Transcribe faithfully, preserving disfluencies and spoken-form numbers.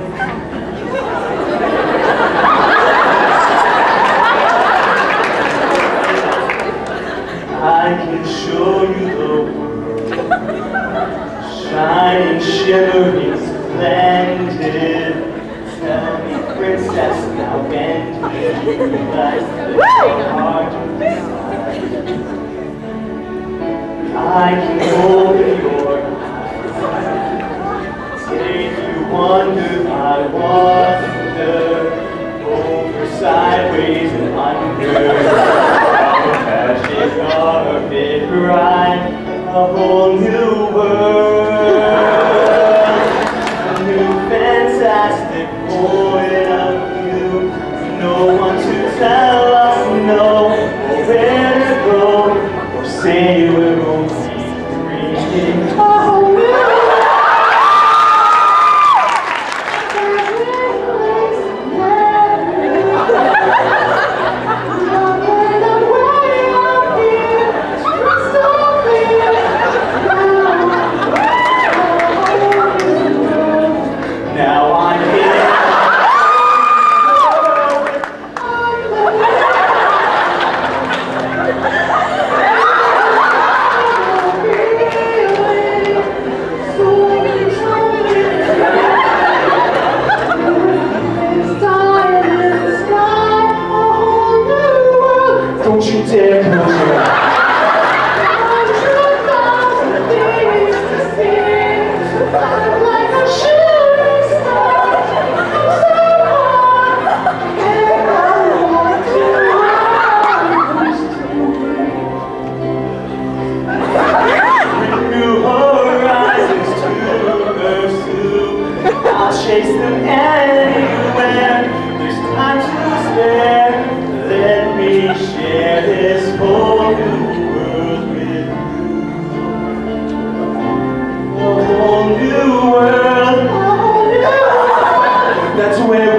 I can show you the world, shining, shimmering, splendid. Tell me, princess, now when do you realize that your heart is I can open your eyes, take you wonder, I wonder, over, sideways, and under. Magic carpet ride, a whole new world, a new fantastic point of view. No one to tell us no, or where to go, or say we're only dreaming. Oh, no. Don't you dare close your eyes. I'm like a shooting star. I'm so hard. And I want to new horizons to pursue. I'll chase them anywhere. There's time to spare. Let me share this whole new world with you. A whole new world, a whole new world. That's where